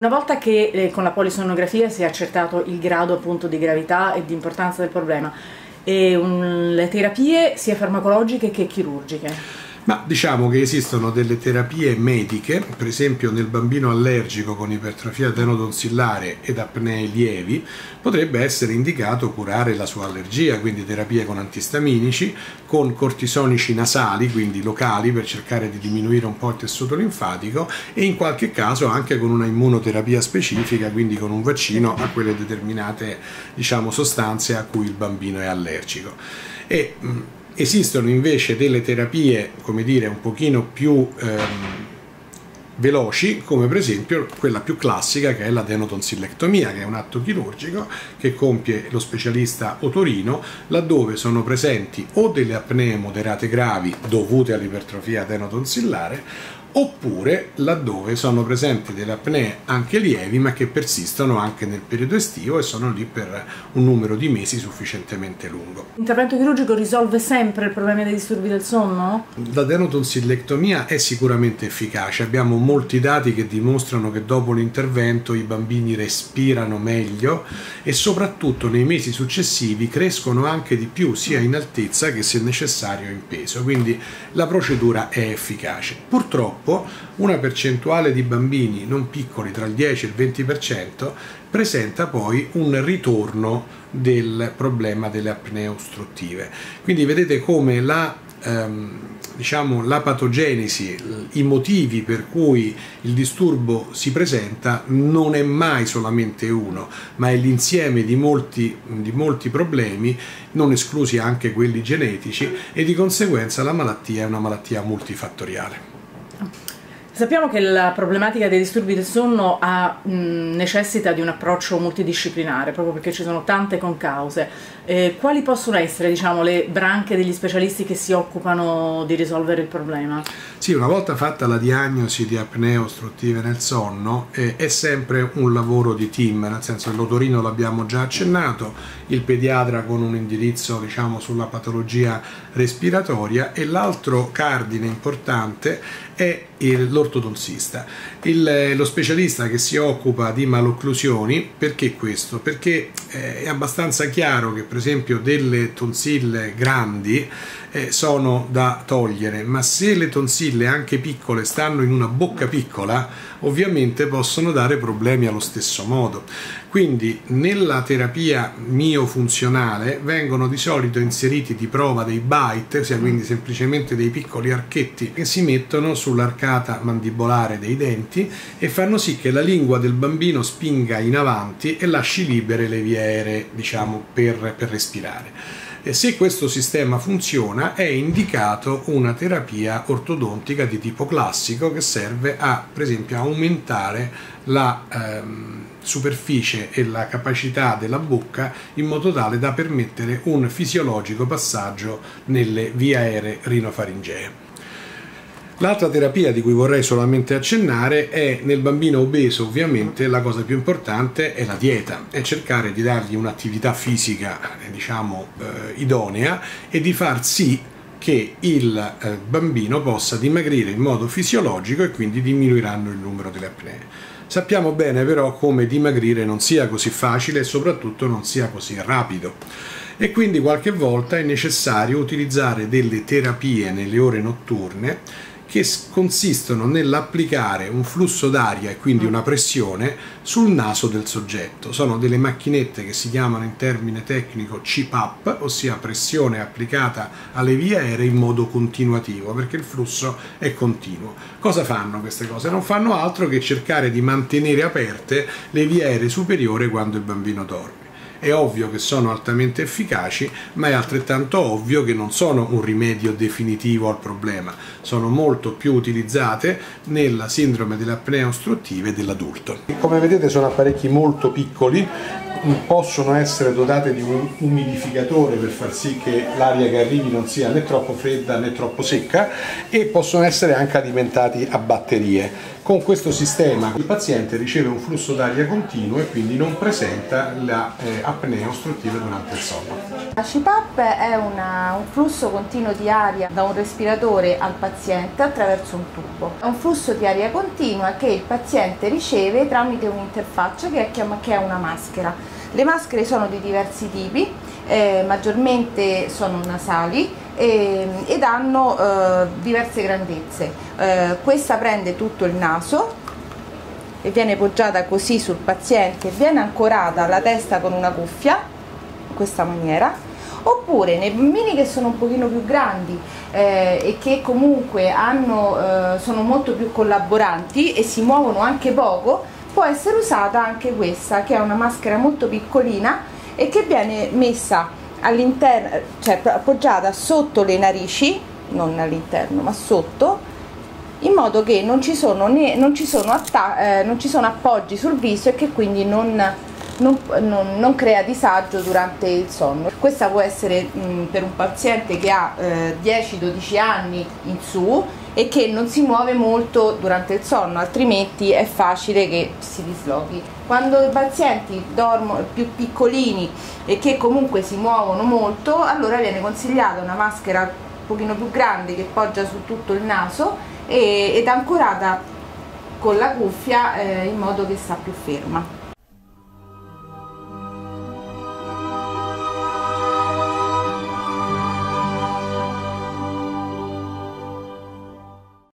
Una volta che con la polisonografia si è accertato il grado appunto di gravità e di importanza del problema, le terapie sia farmacologiche che chirurgiche? Ma diciamo che esistono delle terapie mediche, per esempio nel bambino allergico con ipertrofia adenotonsillare ed apnee lievi potrebbe essere indicato curare la sua allergia, quindi terapie con antistaminici, con cortisonici nasali, quindi locali, per cercare di diminuire un po' il tessuto linfatico, e in qualche caso anche con una immunoterapia specifica, quindi con un vaccino a quelle determinate, diciamo, sostanze a cui il bambino è allergico. Esistono invece delle terapie, come dire, un pochino più veloci, come per esempio quella più classica, che è l'adenotonsillecctomia, che è un atto chirurgico che compie lo specialista otorino, laddove sono presenti o delle apnee moderate gravi dovute all'ipertrofia adenotonsillare, oppure laddove sono presenti delle apnee anche lievi ma che persistono anche nel periodo estivo e sono lì per un numero di mesi sufficientemente lungo. L'intervento chirurgico risolve sempre il problema dei disturbi del sonno? L'adenotonsillecctomia è sicuramente efficace, abbiamo molti dati che dimostrano che dopo l'intervento i bambini respirano meglio e soprattutto nei mesi successivi crescono anche di più, sia in altezza che se necessario in peso, quindi la procedura è efficace. Purtroppo una percentuale di bambini non piccoli, tra il 10 e il 20%, presenta poi un ritorno del problema delle apnee ostruttive. Quindi vedete come la patogenesi, i motivi per cui il disturbo si presenta non è mai solamente uno, ma è l'insieme di molti problemi, non esclusi anche quelli genetici, e di conseguenza la malattia è una malattia multifattoriale. Sappiamo che la problematica dei disturbi del sonno necessita di un approccio multidisciplinare, proprio perché ci sono tante concause. Quali possono essere, diciamo, le branche degli specialisti che si occupano di risolvere il problema? Sì, una volta fatta la diagnosi di apnee ostruttive nel sonno, è sempre un lavoro di team, nel senso che l'otorino l'abbiamo già accennato, il pediatra con un indirizzo, diciamo, sulla patologia respiratoria, e l'altro cardine importante è l'ortodontista, lo specialista che si occupa di malocclusioni. Perché questo? Perché è abbastanza chiaro che per esempio delle tonsille grandi sono da togliere, ma se le tonsille anche piccole stanno in una bocca piccola, ovviamente possono dare problemi allo stesso modo. Quindi nella terapia miofunzionale vengono di solito inseriti di prova dei bite, ossia quindi semplicemente dei piccoli archetti che si mettono sull'arcata mandibolare dei denti e fanno sì che la lingua del bambino spinga in avanti e lasci libere le vie aeree, diciamo, per respirare. E se questo sistema funziona, è indicato una terapia ortodontica di tipo classico che serve per esempio a aumentare la superficie e la capacità della bocca in modo tale da permettere un fisiologico passaggio nelle vie aeree rinofaringee. L'altra terapia di cui vorrei solamente accennare è nel bambino obeso. Ovviamente la cosa più importante è la dieta, è cercare di dargli un'attività fisica, diciamo, idonea, e di far sì che il bambino possa dimagrire in modo fisiologico e quindi diminuiranno il numero delle apnee. Sappiamo bene però come dimagrire non sia così facile e soprattutto non sia così rapido. E quindi qualche volta è necessario utilizzare delle terapie nelle ore notturne che consistono nell'applicare un flusso d'aria e quindi una pressione sul naso del soggetto. Sono delle macchinette che si chiamano in termine tecnico CPAP, ossia pressione applicata alle vie aeree in modo continuativo, perché il flusso è continuo. Cosa fanno queste cose? Non fanno altro che cercare di mantenere aperte le vie aeree superiori quando il bambino dorme. È ovvio che sono altamente efficaci, ma è altrettanto ovvio che non sono un rimedio definitivo al problema, sono molto più utilizzate nella sindrome delle apnee ostruttive dell'adulto. Come vedete sono apparecchi molto piccoli, possono essere dotate di un umidificatore per far sì che l'aria che arrivi non sia né troppo fredda né troppo secca, e possono essere anche alimentati a batterie. Con questo sistema il paziente riceve un flusso d'aria continuo e quindi non presenta la apnea ostruttiva durante il sonno. La CPAP è un flusso continuo di aria da un respiratore al paziente attraverso un tubo. È un flusso di aria continua che il paziente riceve tramite un'interfaccia che è una maschera. Le maschere sono di diversi tipi, maggiormente sono nasali ed hanno diverse grandezze. Questa prende tutto il naso e viene poggiata così sul paziente, viene ancorata alla testa con una cuffia, in questa maniera, oppure nei bambini che sono un pochino più grandi e che comunque sono molto più collaboranti e si muovono anche poco, può essere usata anche questa, che è una maschera molto piccolina e che viene messa all'interno, cioè appoggiata sotto le narici, non all'interno ma sotto, in modo che non ci sono appoggi sul viso e che quindi non crea disagio durante il sonno. Questa può essere per un paziente che ha 10-12 anni in su e che non si muove molto durante il sonno, altrimenti è facile che si dislochi. Quando i pazienti dormono più piccolini e che comunque si muovono molto, allora viene consigliata una maschera un pochino più grande che poggia su tutto il naso ed ancorata con la cuffia in modo che sta più ferma.